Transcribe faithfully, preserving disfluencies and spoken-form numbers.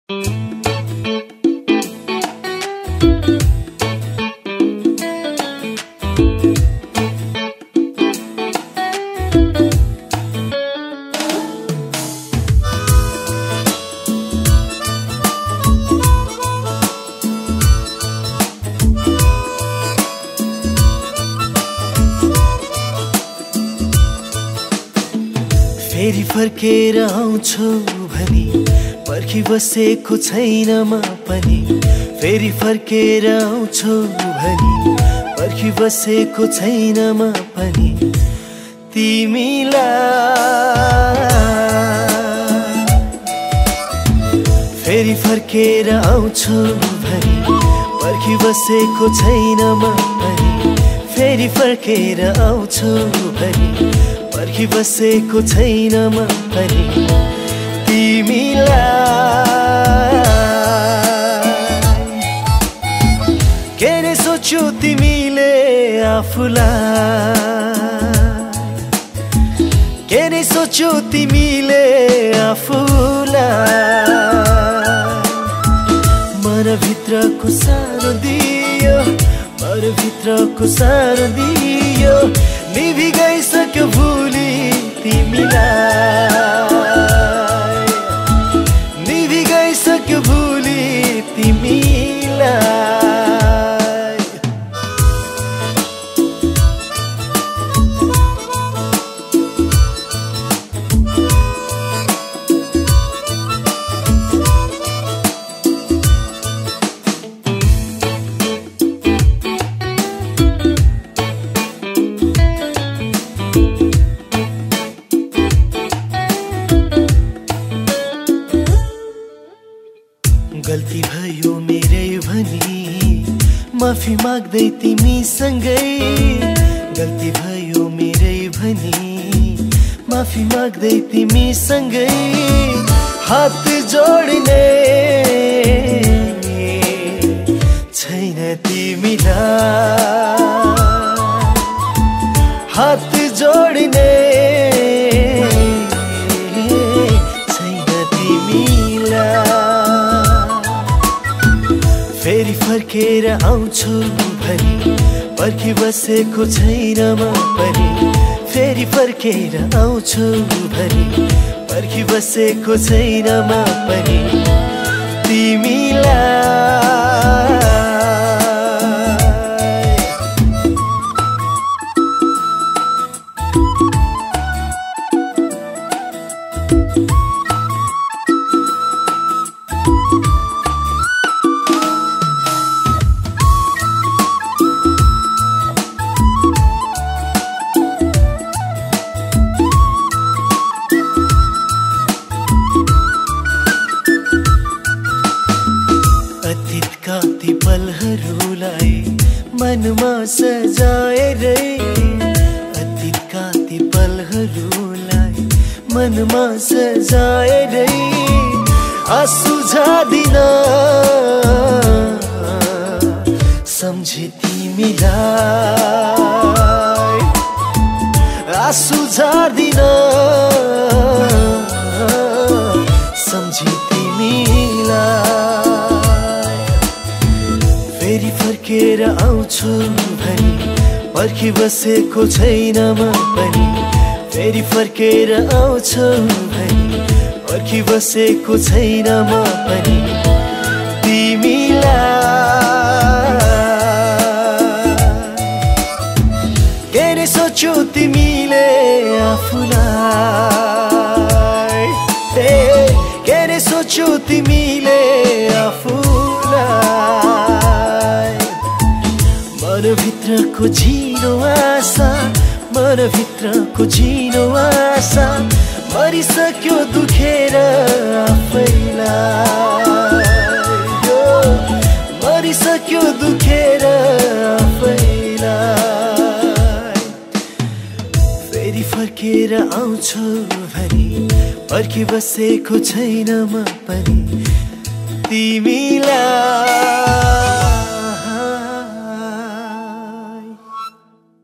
फेरि फर्केर आउँछु भनी पर्खी बसेको छैन म पनि। फेरि फर्केर आउँछु भनी पर्खी बसेको छैन म पनि। तिमीलाई फेरि फर्केर आउँछु भनी पर्खी बसेको छैन म पनि। फेरि फर्केर आउँछु भनी पर्खी बसेको छैन म पनि। तिमीलाई के रे सोच्यौ तिमीले आफूलाई, के रे सोच्यौ तिमीले आफूलाई। मनभित्रको सानो दियो, मनभित्रको सानो दियो निभि गइसक्यो भुली तिमीलाई, निभि गइसक्यो भुली तिमीलाई। गल्ती भयो मेरै भनी माफी माग्दै तिमीसँगै। गल्ती भयो मेरै भनी माफी माग्दै तिमीसँगै। हात जोड्ने छैन तिमीलाई, हात जोड्ने छैन तिमीलाई। फेरि फर्केर आउँछु भनी पर्खी बसेको छैन म पनि। फेरि फर्केर आउँछु भनी पर्खी बसेको छैन म पनि। तिमीलाई अतीतका ती पलहरूलाई मनमा सजाएरै। अतीतका ती पलहरूलाई मनमा सजाएरै। आँसु झार्दिन सम्झे तिमीलाई, आँसु झार्दिन सम्झे तिमीलाई। फेरि फर्केर आउँछु भनी पर्खी बसेको छैन म पनि। फेरि फर्केर आउँछु भनी पर्खी बसेको छैन म पनि। तिमीलाई के रे सोच्यौ तिमीले आफूलाई, के रे सोच्यौ तिमीले आफूलाई। मनभित्रको झिनो आशा, मनभित्रको झिनो आशा मरिसक्यो दुखेर आफैलाई, मरिसक्यो दुखेर आफैलाई। फेरि फर्केर आउँछु भनी पर्खी बसेको छैन म पनि। तिमीलाई